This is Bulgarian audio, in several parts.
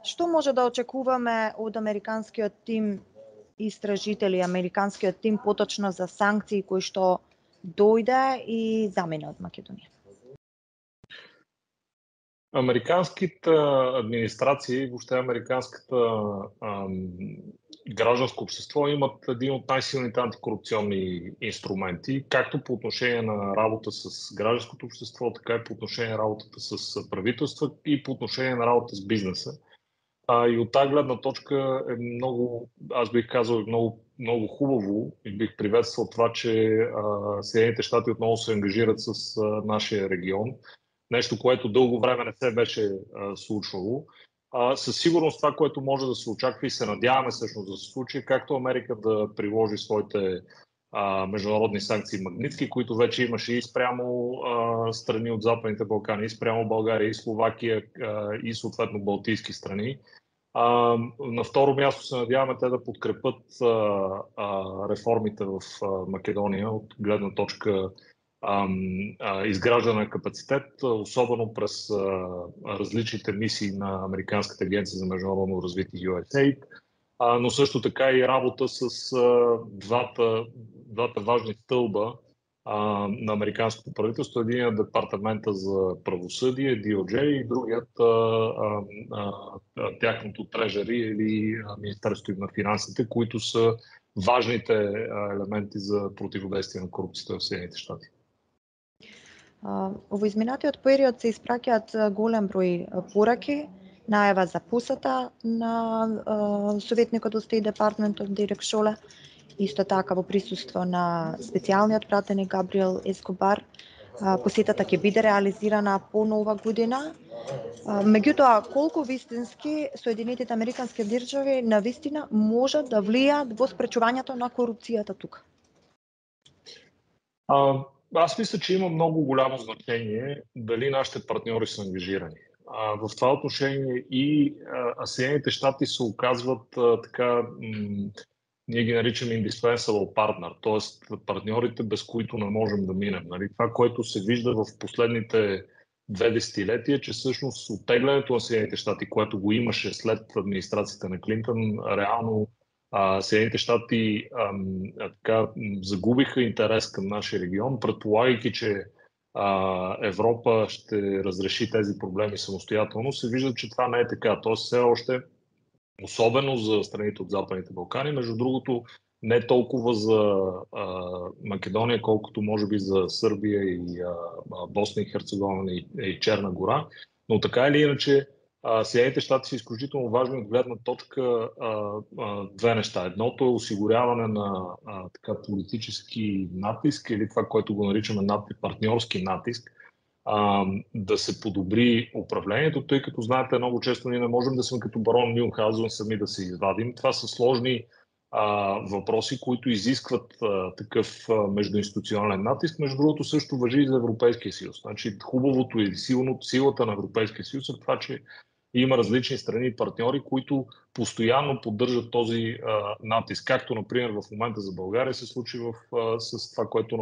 Што може да очекуваме од американскиот тим истражители, американскиот тим поточно за санкции кои што дојде и замина од Македонија? Американските администрации, въобще американската гражданско общество имат един от най-силните антикорупционни инструменти, както по отношение на работа с гражданското общество, така и по отношение на работата с правителства и по отношение на работа с бизнеса. И от тази гледна точка е много, аз бих казал, много хубаво и бих приветствал това, че Съединените щати отново се ангажират с нашия регион. Нещо, което дълго време не се беше случвало. Със сигурност това, което може да се очаква и се надяваме всъщност да се случи, както Америка да приложи своите международни санкции Магнитски, които вече имаше и спрямо страни от Западните Балкани, и спрямо България, и Словакия, и съответно Балтийски страни. На второ място се надяваме те да подкрепят реформите в Македония от гледна точка изграждане на капацитет, особено през различните мисии на Американската агенция за международно развитие USAID, но също така и работа с двата важни стълба на американското правителство. Единият е департамента за правосъдие, DOJ, и другият тяхното трежери или Министерството на финансите, които са важните елементи за противодействие на корупцията в Съединените щати. Во изминатиот период се испраќаат голем број пораки, најава за посета на советникот од State Department Дерек Шоле, исто така во присуство на специјалниот пратеник Габриел Ескобар. Посетата ќе биде реализирана по нова година. Меѓутоа, колку вистински Соединетите американски држави на вистина можат да влијаат во спречувањето на корупцијата тука? Аз мисля, че има много голямо значение дали нашите партньори са ангажирани. В това отношение и Съединените щати се оказват така, ние ги наричаме indispensable partner, т.е. партньорите, без които не можем да минем. Нали? Това, което се вижда в последните 2 десетилетия, че всъщност оттеглянето на Съединените щати, което го имаше след администрацията на Клинтън, реално Съединените щати загубиха интерес към нашия регион, предполагайки, че Европа ще разреши тези проблеми самостоятелно. Се вижда, че това не е така. Тоест все още, особено за страните от Западните Балкани, между другото не толкова за Македония, колкото може би за Сърбия и Босна и Херцеговина и Черна гора, но така или иначе Съединените щати са изключително важни от гледна точка две неща. Едното е осигуряване на така политически натиск или това, което го наричаме партньорски натиск, да се подобри управлението, тъй като знаете, много често ние не можем да сме като барон Мюнхгаузен сами да се извадим. Това са сложни въпроси, които изискват такъв междуинституционален натиск. Между другото също важи и за Европейския съюз. Значи, хубавото и силата на Европейския съюз е това, че има различни страни и партньори, които постоянно поддържат този натиск. Както, например, в момента за България се случи с това, което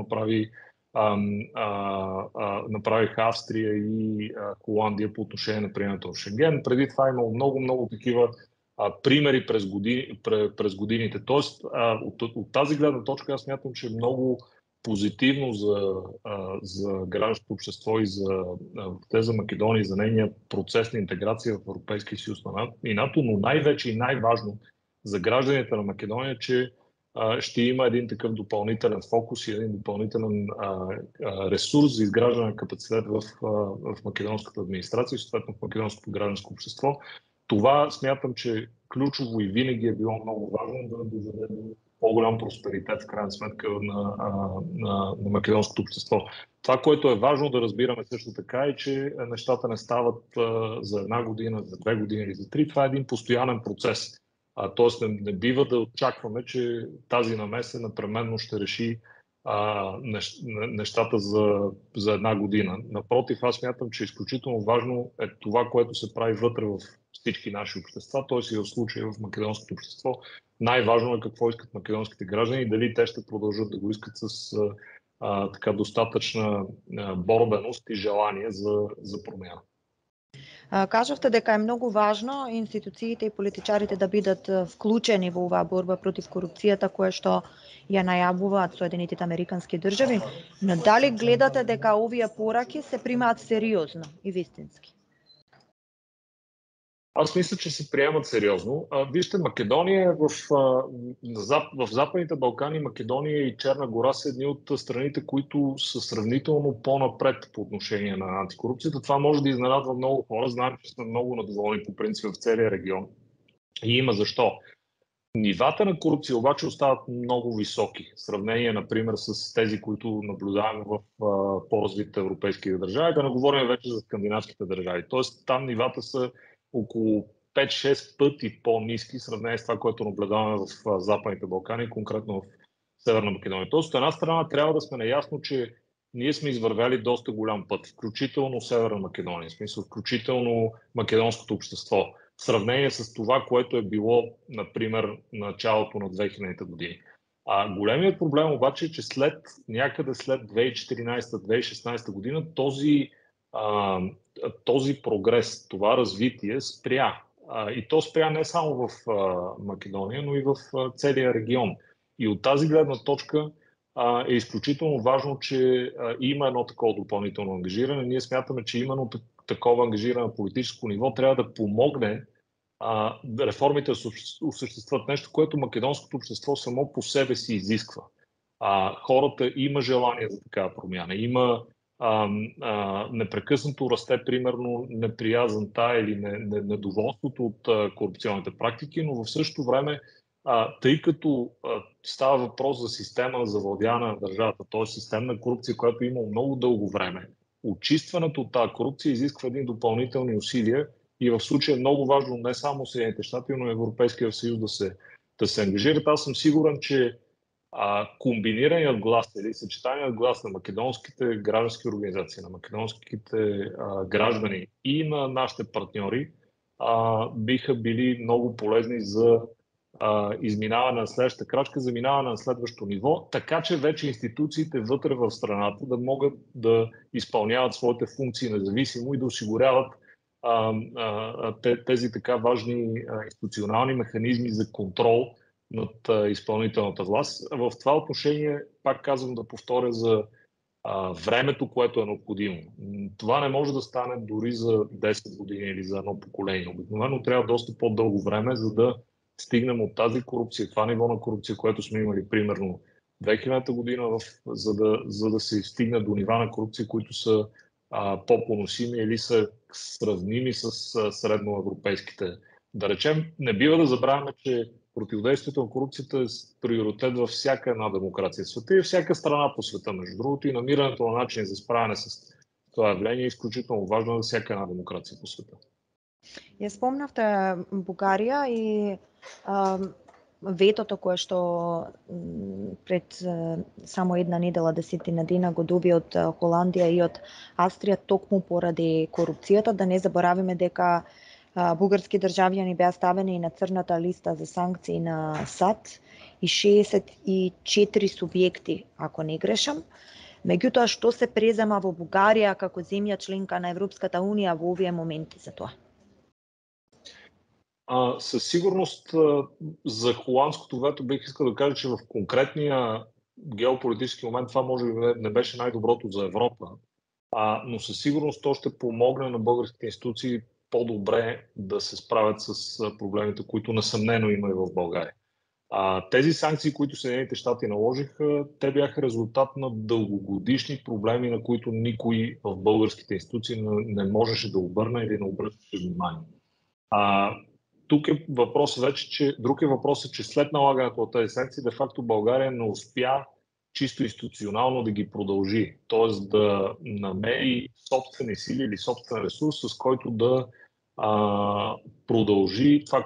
направиха Австрия и Холандия по отношение на приемането в Шенген. Преди това имало много такива примери през годините. Тоест, от тази гледна точка аз смятам, че е много позитивно за гражданското общество и за Македония и за нейния процес на интеграция в Европейския съюз и НАТО, но най-вече и най-важно за гражданите на Македония, че ще има един такъв допълнителен фокус и един допълнителен ресурс за изграждане на капацитет в македонската администрация и съответно в македонското гражданско общество. Това смятам, че ключово и винаги е било много важно да доведе до по-голям просперитет в крайна сметка на македонското общество. Това, което е важно да разбираме също така е, че нещата не стават за 1 година, за 2 години или за 3. Това е един постоянен процес. Тоест не бива да очакваме, че тази намеса непременно ще реши нещата за 1 година. Напротив, аз смятам, че изключително важно е това, което се прави вътре в всички наши общества, т.е. и в случая в македонското общество. Най-важно е какво искат македонските граждани и дали те ще продължат да го искат с така достатъчна борбеност и желание за промяна. Кажавте дека е многу важно институциите и политичарите да бидат вклучени во оваа борба против корупцијата која што ја најавуваат Соединетите Американски држави, но дали гледате дека овие пораки се примаат сериозно и вистински? Аз мисля, че се приемат сериозно. Вижте, Македония в Западните Балкани, Македония и Черна гора са едни от страните, които са сравнително по-напред по отношение на антикорупцията. Това може да изненадва много хора. Знаем, че сме много недоволни по принцип в целия регион. И има защо. Нивата на корупция обаче остават много високи. В сравнение, например, с тези, които наблюдаваме в по-развитите европейски държави. Да не говорим вече за скандинавските държави. Тоест там нивата са около 5-6 пъти по-ниски в сравнение с това, което наблюдаваме в Западните Балкани, конкретно в Северна Македония. Тоест, от една страна трябва да сме наясно, че ние сме извървяли доста голям път, включително Северна Македония, в смисъл включително македонското общество, в сравнение с това, което е било, например, началото на 2000-те години. Големият проблем обаче е, че някъде след 2014-2016 година този прогрес, това развитие спря. И то спря не само в Македония, но и в целия регион. И от тази гледна точка е изключително важно, че има едно такова допълнително ангажиране. Ние смятаме, че именно такова ангажиране на политическо ниво трябва да помогне реформите да се осъществят, нещо, което македонското общество само по себе си изисква. Хората има желание за такава промяна. Има непрекъснато расте, примерно, неприязанта или недоволството от корупционните практики, но в същото време, тъй като става въпрос за система за завладяване на държавата, т.е. системна корупция, която има много дълго време, очистването от тази корупция изисква един допълнителни усилия и в случая е много важно не само Съединените щати, но и Европейския съюз да се ангажират. Аз съм сигурен, че комбинираният глас или съчетаният глас на македонските граждански организации, на македонските граждани и на нашите партньори биха били много полезни за изминаване на следващата крачка, за минаване на следващото ниво, така че вече институциите вътре в страната да могат да изпълняват своите функции независимо и да осигуряват тези така важни институционални механизми за контрол над изпълнителната власт. В това отношение, пак казвам да повторя за времето, което е необходимо. Това не може да стане дори за 10 години или за едно поколение. Обикновено трябва доста по-дълго време, за да стигнем от тази корупция, това ниво на корупция, което сме имали примерно 2000-та година, за да се стигне до нива на корупция, които са по-поносими или са сравними с средноевропейските. Да речем, не бива да забравяме, че противодействието на корупцията е приоритет във всяка една демокрация в света и всяка страна по света. Между другото, и намирането на начин за справяне с това явление е изключително важно за всяка една демокрация по света. Ја спомнавте Бугарија и ветото кое што пред само една недела, 10 дена го доби од Холандија и од Австрија токму поради корупцијата. Да не заборавиме дека бугарски државјани беа ставени и на црната листа за санкции на САД и 64 субјекти, ако не грешам. Меѓутоа, што се презема во Бугарија како земја членка на Европската унија во овие моменти за тоа? Със сигурност за холандското вето бих искал да кажа, че в конкретния геополитически момент това може би не беше най-доброто за Европа, но със сигурност то ще помогне на българските институции по-добре да се справят с проблемите, които несъмнено има и в България. Тези санкции, които Съединените щати наложиха, те бяха резултат на дългогодишни проблеми, на които никой в българските институции не можеше да обърне или не обръщаше внимание. Тук е въпрос вече, че друг е въпросът, че след налагането на тези санкции, де-факто България не успя чисто институционално да ги продължи, т.е. да намери собствени сили или собствен ресурс, с който да продължи това,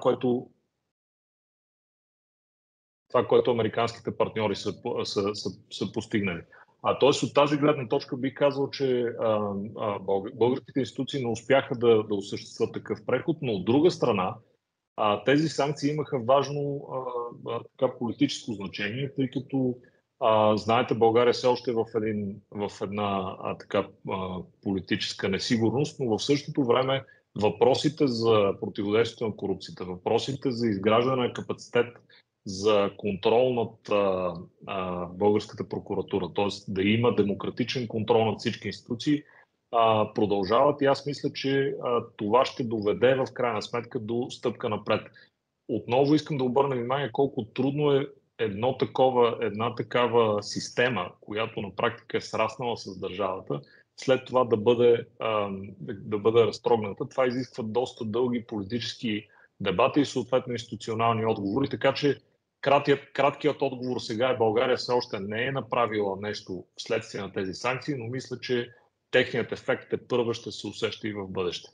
което американските партньори са постигнали. Т.е. от тази гледна точка бих казал, че българските институции не успяха да осъществят такъв преход, но от друга страна тези санкции имаха важно политическо значение, тъй като знаете, България все още е в една политическа несигурност, но в същото време въпросите за противодействието на корупцията, въпросите за изграждане на капацитет за контрол над българската прокуратура, т.е. да има демократичен контрол над всички институции, продължават и аз мисля, че това ще доведе в крайна сметка до стъпка напред. Отново искам да обърна внимание колко трудно е една такава система, която на практика е сраснала с държавата, след това да бъде разтрогната. Това изисква доста дълги политически дебати и съответно институционални отговори, така че краткият отговор сега е: България все още не е направила нещо вследствие на тези санкции, но мисля, че техният ефект тепърва ще се усеща и в бъдеще.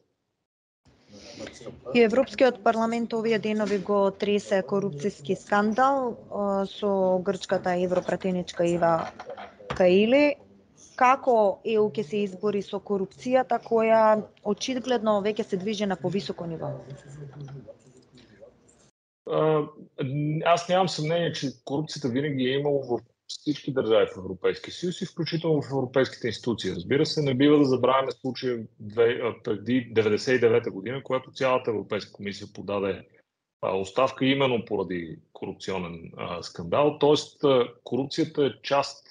И Европскиот парламент овие денови го тресе корупцијски скандал со грчката европратеничка Ива Каили. Како ЕУ ќе се избори со корупцијата која очигледно веќе се движи на повисоко ниво? Аз нямам съмнение, че корупцията винаги е имало в всички държави в Европейския съюз и включително в европейските институции. Разбира се, не бива да забравяме случая преди 1999 година, когато цялата Европейска комисия подаде оставка именно поради корупционен скандал. Тоест, корупцията е част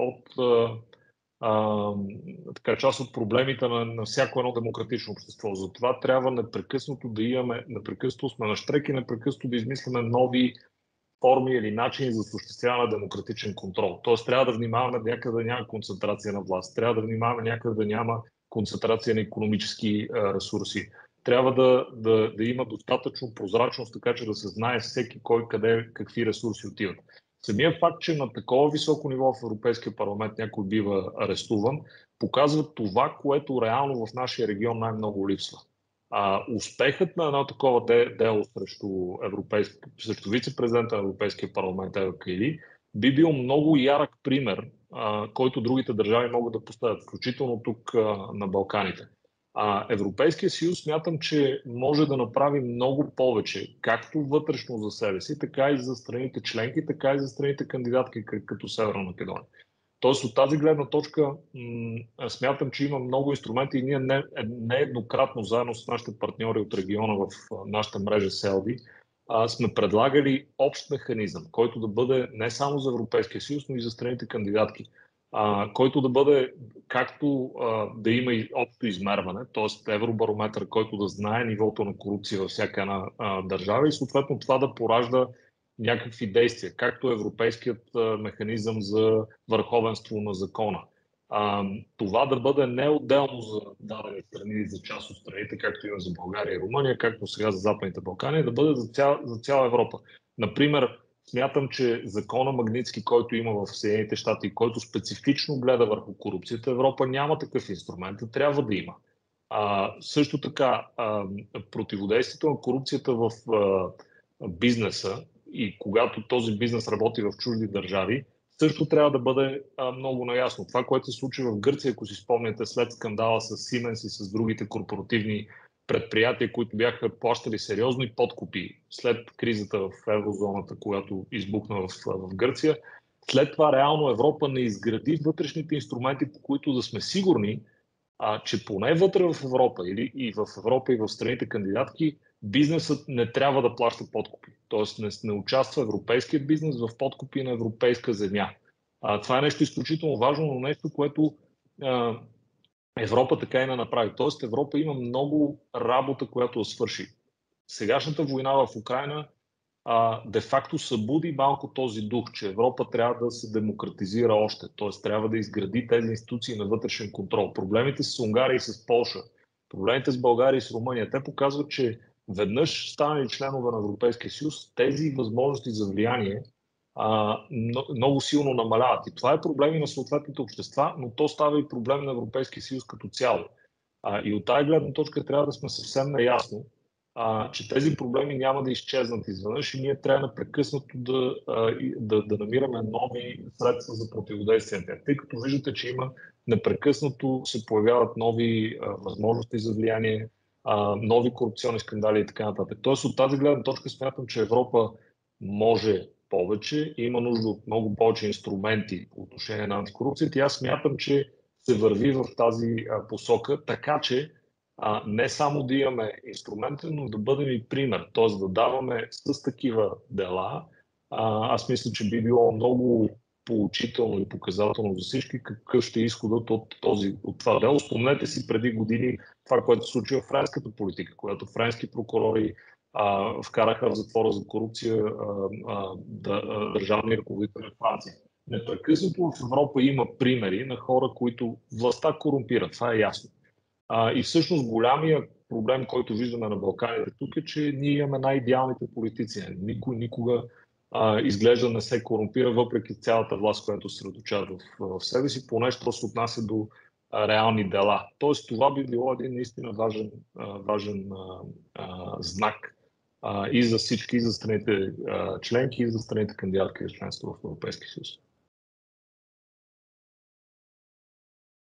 от проблемите на всяко едно демократично общество. Затова трябва непрекъснато сме на щрек и непрекъснато да измисляме нови форми или начини за осъществяване на демократичен контрол. Тоест трябва да внимаваме някъде да няма концентрация на власт, трябва да внимаваме някъде да няма концентрация на икономически ресурси. Трябва да има достатъчно прозрачност, така че да се знае всеки кой къде какви ресурси отиват. Самия факт, че на такова високо ниво в Европейския парламент някой бива арестуван, показва това, което реално в нашия регион най-много липсва. Успехът на едно такова дело срещу вице-президента на Европейския парламент Ева Каили би бил много ярък пример, който другите държави могат да поставят, включително тук на Балканите. Европейския съюз смятам, че може да направи много повече, както вътрешно за себе си, така и за страните членки, така и за страните кандидатки, като Северна Македония. Тоест от тази гледна точка смятам, че има много инструменти и ние нееднократно заедно с нашите партньори от региона в нашата мрежа СЕЛДИ сме предлагали общ механизъм, който да бъде не само за Европейския съюз, но и за страните кандидатки, който да бъде както да има и общо измерване, т.е. евробарометър, който да знае нивото на корупция във всяка една държава и съответно това да поражда някакви действия, както европейският механизъм за върховенство на закона. Това да бъде не отделно за дадени страни или за част от страните, както има за България и Румъния, както сега за Западните Балкани, да бъде за цяла Европа. Например, смятам, че закона Магнитски, който има в Съединените щати, който специфично гледа върху корупцията, Европа няма такъв инструмент, трябва да има. Също така, противодействието на корупцията в бизнеса и когато този бизнес работи в чужди държави, също трябва да бъде много наясно. Това, което се случи в Гърция, ако си спомняте, след скандала с Siemens и с другите корпоративни предприятия, които бяха плащали сериозни подкупи след кризата в еврозоната, която избухна в Гърция. След това реално Европа не изгради вътрешните инструменти, по които да сме сигурни, че поне вътре в Европа или и в Европа и в страните кандидатки бизнесът не трябва да плаща подкупи. Тоест не участва европейският бизнес в подкупи на европейска земя. Това е нещо изключително важно, но нещо, което Европа така и не направи. Тоест Европа има много работа, която да свърши. Сегашната война в Украйна де-факто събуди малко този дух, че Европа трябва да се демократизира още. Т.е. трябва да изгради тези институции на вътрешен контрол. Проблемите с Унгария и с Полша, проблемите с България и с Румъния, те показват, че веднъж станали членове на Европейския съюз, тези възможности за влияние много силно намаляват. И това е проблем и на съответните общества, но то става и проблем на Европейския съюз като цяло. И от тази гледна точка трябва да сме съвсем наясно, че тези проблеми няма да изчезнат изведнъж и ние трябва непрекъснато да намираме нови средства за противодействие на тях. Тъй като виждате, че непрекъснато се появяват нови възможности за влияние, нови корупционни скандали и така нататък. Тоест от тази гледна точка смятам, че Европа може повече и има нужда от много повече инструменти по отношение на антикорупцията и аз смятам, че се върви в тази посока, така че не само да имаме инструменти, но да бъдем и пример, т.е. да даваме с такива дела. Аз мисля, че би било много поучително и показателно за всички какъв ще е изходът от това дело. Спомнете си преди години това, което се случи в френската политика, когато френски прокурори вкараха в затвора за корупция държавни ръководители в Франция. Непрекъснато в Европа има примери на хора, които властта корумпират. Това е ясно. И всъщност голямия проблем, който виждаме на Балканите тук е, че ние имаме най-идеалните политици. Никой никога изглежда не се корумпира, въпреки цялата власт, която се средоточава в себе си, поне що се отнася до реални дела. Тоест това би било един наистина важен знак и за всички, и за страните членки, и за страните кандидатки за членство в Европейския съюз.